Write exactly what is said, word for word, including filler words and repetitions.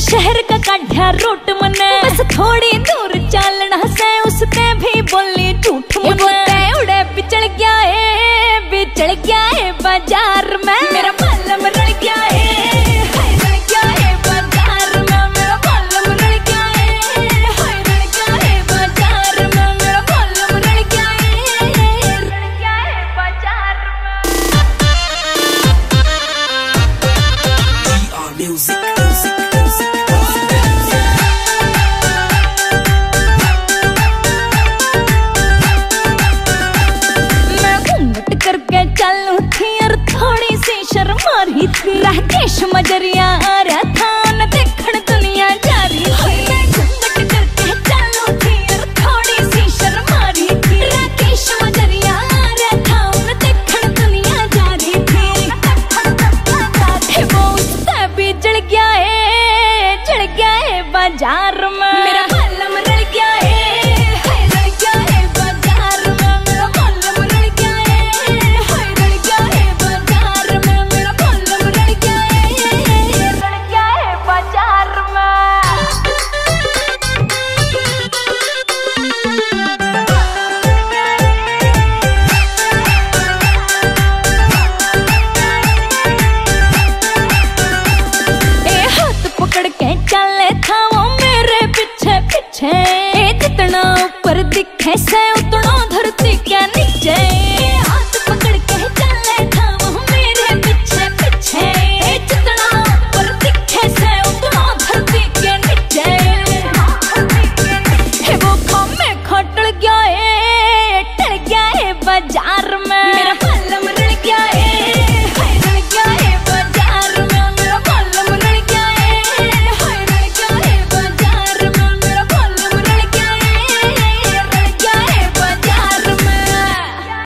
शहर का काढ़ा रूट मने, बस थोड़ी दूर चलना से उसने भी बोली झूठ मने। उड़े बिचड़ गया है बिचड़ गया है बाजार में, मेरा मालम रड़ गया है रड़ गया है बाजार में, मेरा मालम रड़ गया है रड़ गया है बाजार में, मेरा मालम रड़ गया है रड़ गया है बाजार में। चालू थी और थोड़ी सी शर्मा रही थी, राकेश मजरिया आ रहा था न देखण दुनिया जा रही थी। मैं घूंघट करके चालू थी और थोड़ी सी शर्मा रही थी, राकेश मजरिया आ रहा था न देखण दुनिया जा रही थी। वो उससे भी जल गया है जल गया है बाजार में, मेरा मालम रड़ गया है चले था वो मेरे पीछे पीछे, जितना ऊपर दिखे से